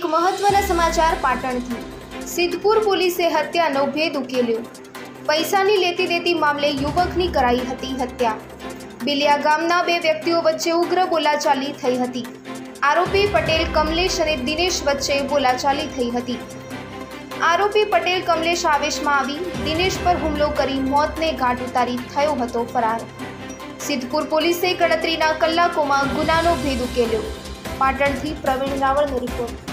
એક મહત્વના સમાચાર પાટણથી। સિદ્ધપુર પોલીસે હત્યાનો ભેદ ઉકેલ્યો। પૈસાની લેતી દેતી મામલે યુવકની કરાઈ હતી હત્યા। બિલિયા ગામના બે વ્યક્તિઓ વચ્ચે ઉગ્ર બોલાચાલી થઈ હતી। આરોપી પટેલ કમલેશ અને દિનેશ વચ્ચે બોલાચાલી થઈ હતી। આરોપી પટેલ કમલેશ આવેશમાં આવી દિનેશ પર હુમલો કરી મોતને ઘાટ ઉતારી થયો હતો ફરાર। સિદ્ધપુર પોલીસે ગણતરીના કલાકોમાં ગુનાનો ભેદ ઉકેલ્યો। પાટણથી પ્રવીણ રાવળનો રિપોર્ટ।